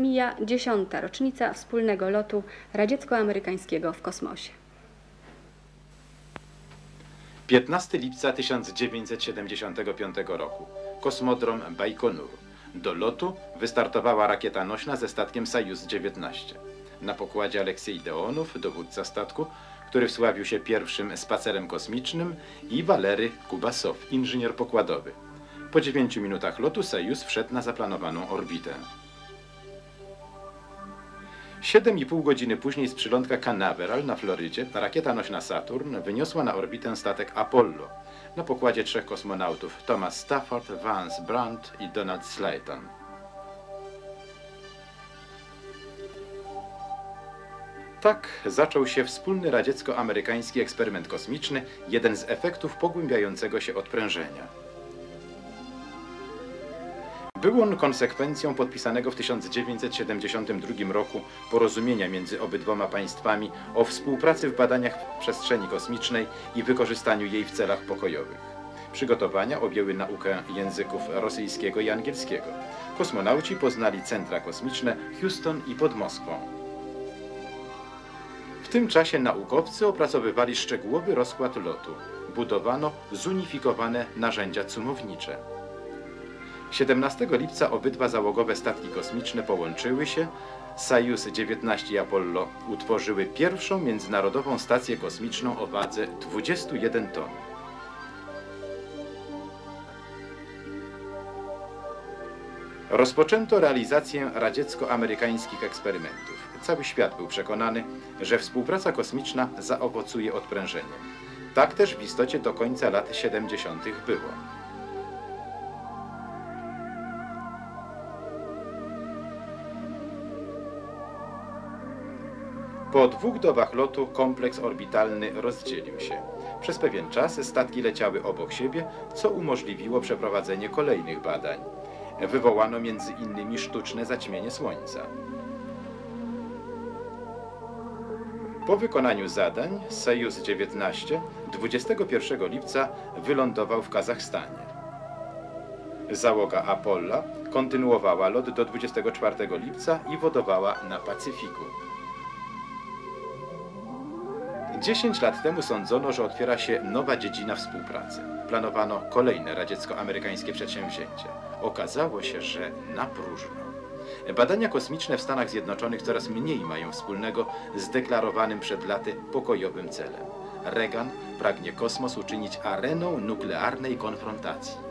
mija 10. rocznica wspólnego lotu radziecko-amerykańskiego w kosmosie. 15 lipca 1975 roku. Kosmodrom Bajkonur. Do lotu wystartowała rakieta nośna ze statkiem Sojuz-19. Na pokładzie Aleksiej Leonow, dowódca statku, który wsławił się pierwszym spacerem kosmicznym, i Walery Kubasow, inżynier pokładowy. Po 9 minutach lotu Sojuz wszedł na zaplanowaną orbitę. 7,5 godziny później z przylądka Canaveral na Florydzie rakieta nośna Saturn wyniosła na orbitę statek Apollo. Na pokładzie 3 kosmonautów: Thomas Stafford, Vance Brandt i Donald Slayton. Tak zaczął się wspólny radziecko-amerykański eksperyment kosmiczny, jeden z efektów pogłębiającego się odprężenia. Był on konsekwencją podpisanego w 1972 roku porozumienia między obydwoma państwami o współpracy w badaniach w przestrzeni kosmicznej i wykorzystaniu jej w celach pokojowych. Przygotowania objęły naukę języków rosyjskiego i angielskiego. Kosmonauci poznali centra kosmiczne Houston i pod Moskwą. W tym czasie naukowcy opracowywali szczegółowy rozkład lotu. Budowano zunifikowane narzędzia cumownicze. 17 lipca obydwa załogowe statki kosmiczne połączyły się. Sojuz-19 i Apollo utworzyły pierwszą międzynarodową stację kosmiczną o wadze 21 ton. Rozpoczęto realizację radziecko-amerykańskich eksperymentów. Cały świat był przekonany, że współpraca kosmiczna zaowocuje odprężeniem. Tak też w istocie do końca lat 70. było. Po 2 dobach lotu kompleks orbitalny rozdzielił się. Przez pewien czas statki leciały obok siebie, co umożliwiło przeprowadzenie kolejnych badań. Wywołano między innymi sztuczne zaćmienie Słońca. Po wykonaniu zadań Sojuz-19 21 lipca wylądował w Kazachstanie. Załoga Apollo kontynuowała lot do 24 lipca i wodowała na Pacyfiku. 10 lat temu sądzono, że otwiera się nowa dziedzina współpracy. Planowano kolejne radziecko-amerykańskie przedsięwzięcie. Okazało się, że na próżno. Badania kosmiczne w Stanach Zjednoczonych coraz mniej mają wspólnego z deklarowanym przed laty pokojowym celem. Reagan pragnie kosmos uczynić areną nuklearnej konfrontacji.